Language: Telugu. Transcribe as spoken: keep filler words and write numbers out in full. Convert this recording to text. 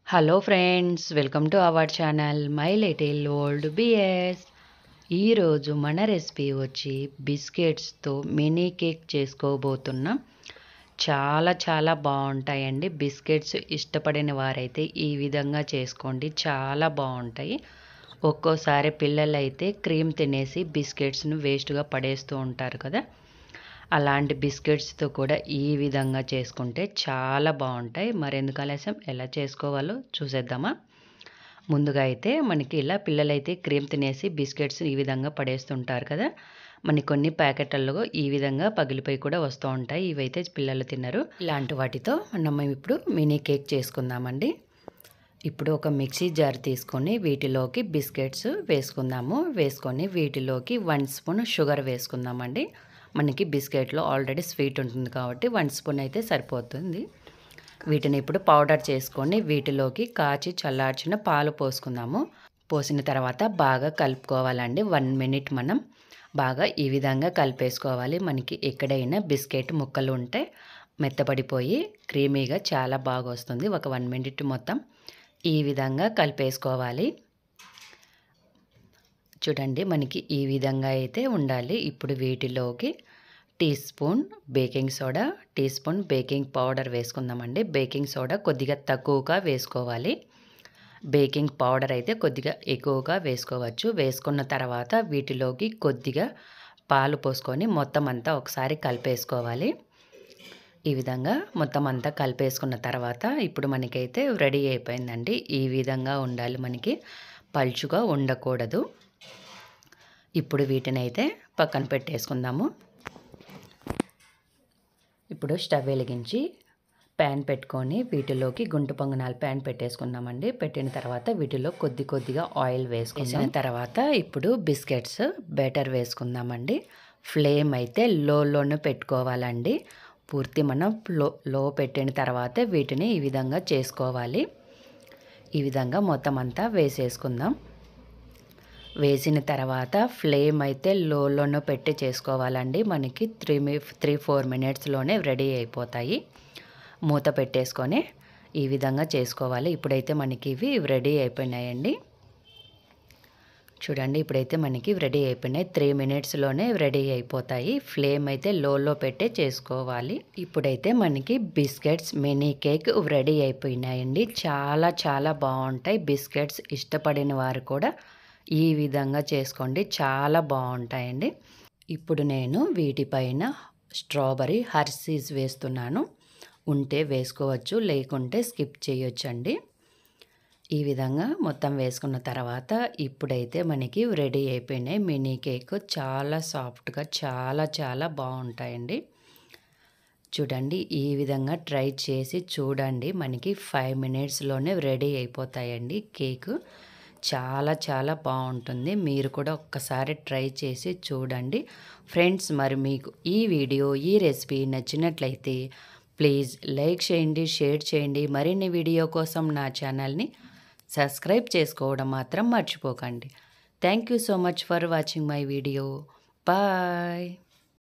Hello friends, welcome to our channel my little world BS. ఈరోజు మన రెసిపీ వచ్చి బిస్కెట్స్తో మినీ కేక్ చేసుకోబోతున్నాం. చాలా చాలా బాగుంటాయండి. బిస్కెట్స్ ఇష్టపడిన వారైతే ఈ విధంగా చేసుకోండి, చాలా బాగుంటాయి. ఒక్కోసారి పిల్లలు అయితే క్రీమ్ తినేసి బిస్కెట్స్ను వేస్ట్గా పడేస్తూ ఉంటారు కదా, అలాంటి బిస్కెట్స్తో కూడా ఈ విధంగా చేసుకుంటే చాలా బాగుంటాయి. మరెందుకు ఆలస్యం, ఎలా చేసుకోవాలో చూసేద్దామా. ముందుగా అయితే మనకి ఇలా పిల్లలైతే క్రీమ్ తినేసి బిస్కెట్స్ ఈ విధంగా పడేస్తుంటారు కదా, మనకి కొన్ని ప్యాకెట్లలో ఈ విధంగా పగిలిపోయి కూడా వస్తూ ఉంటాయి. ఇవైతే పిల్లలు తిన్నారు. ఇలాంటి వాటితో మనం ఇప్పుడు మినీ కేక్ చేసుకుందామండి. ఇప్పుడు ఒక మిక్సీ జార్ తీసుకొని వీటిలోకి బిస్కెట్స్ వేసుకుందాము. వేసుకొని వీటిలోకి వన్ స్పూన్ షుగర్ వేసుకుందామండి. మనకి బిస్కెట్లో ఆల్రెడీ స్వీట్ ఉంటుంది కాబట్టి వన్ స్పూన్ అయితే సరిపోతుంది. వీటిని ఇప్పుడు పౌడర్ చేసుకొని వీటిలోకి కాచి చల్లార్చిన పాలు పోసుకుందాము. పోసిన తర్వాత బాగా కలుపుకోవాలండి. వన్ మినిట్ మనం బాగా ఈ విధంగా కలిపేసుకోవాలి. మనకి ఎక్కడైనా బిస్కెట్ ముక్కలు ఉంటే మెత్తపడిపోయి క్రీమీగా చాలా బాగా వస్తుంది. ఒక వన్ మినిట్ మొత్తం ఈ విధంగా కలిపేసుకోవాలి. చూడండి, మనకి ఈ విధంగా అయితే ఉండాలి. ఇప్పుడు వీటిలోకి teaspoon baking soda, teaspoon baking powder వేసుకుందామండి. బేకింగ్ సోడా కొద్దిగా తక్కువగా వేసుకోవాలి. బేకింగ్ పౌడర్ అయితే కొద్దిగా ఎక్కువగా వేసుకోవచ్చు. వేసుకున్న తర్వాత వీటిలోకి కొద్దిగా పాలు పోసుకొని మొత్తం అంతా ఒకసారి కలిపేసుకోవాలి. ఈ విధంగా మొత్తం అంతా కలిపేసుకున్న తర్వాత ఇప్పుడు మనకైతే రెడీ అయిపోయిందండి. ఈ విధంగా ఉండాలి, మనకి పలుచుగా ఉండకూడదు. ఇప్పుడు వీటిని అయితే పక్కన పెట్టేసుకుందాము. ఇప్పుడు స్టవ్ వెలిగించి ప్యాన్ పెట్టుకొని వీటిలోకి గుంట పొంగనాలు ప్యాన్ పెట్టేసుకుందామండి. పెట్టిన తర్వాత వీటిలో కొద్ది కొద్దిగా ఆయిల్ వేసుకున్న తర్వాత ఇప్పుడు బిస్కెట్స్ బ్యాటర్ వేసుకుందామండి. ఫ్లేమ్ అయితే లోలోనే పెట్టుకోవాలండి. పూర్తి మనం లో లో పెట్టిన తర్వాత వీటిని ఈ విధంగా చేసుకోవాలి. ఈ విధంగా మొత్తం అంతా వేసేసుకుందాం. వేసిన తర్వాత ఫ్లేమ్ అయితే లోలోనే పెట్టి చేసుకోవాలండి. మనకి త్రీ మీ త్రీ ఫోర్ మినిట్స్లోనే రెడీ అయిపోతాయి. మూత పెట్టేసుకొని ఈ విధంగా చేసుకోవాలి. ఇప్పుడైతే మనకి ఇవి రెడీ అయిపోయినాయండి. చూడండి, ఇప్పుడైతే మనకి రెడీ అయిపోయినాయి. త్రీ మినిట్స్లోనే రెడీ అయిపోతాయి. ఫ్లేమ్ అయితే లోలో పెట్టే చేసుకోవాలి. ఇప్పుడైతే మనకి బిస్కెట్స్ మినీ కేక్ రెడీ అయిపోయినాయండి. చాలా చాలా బాగుంటాయి. బిస్కెట్స్ ఇష్టపడిన వారు కూడా ఈ విధంగా చేసుకోండి, చాలా బాగుంటాయండి. ఇప్పుడు నేను వీటిపైన స్ట్రాబెర్రీ హర్షీస్ వేస్తున్నాను. ఉంటే వేసుకోవచ్చు, లేకుంటే స్కిప్ చేయొచ్చండి. ఈ విధంగా మొత్తం వేసుకున్న తర్వాత ఇప్పుడైతే మనకి రెడీ అయిపోయినాయి మినీ కేక్. చాలా సాఫ్ట్గా చాలా చాలా బాగుంటాయండి. చూడండి, ఈ విధంగా ట్రై చేసి చూడండి. మనకి ఫైవ్ మినిట్స్లోనే రెడీ అయిపోతాయండి కేక్. చాలా చాలా బాగుంటుంది. మీరు కూడా ఒక్కసారి ట్రై చేసి చూడండి ఫ్రెండ్స్. మరి మీకు ఈ వీడియో ఈ రెసిపీ నచ్చినట్లయితే ప్లీజ్ లైక్ చేయండి, షేర్ చేయండి. మరిన్ని వీడియో కోసం నా ఛానల్ని సబ్స్క్రైబ్ చేసుకోవడం మాత్రం మర్చిపోకండి. Thank you so much for watching my video. Bye.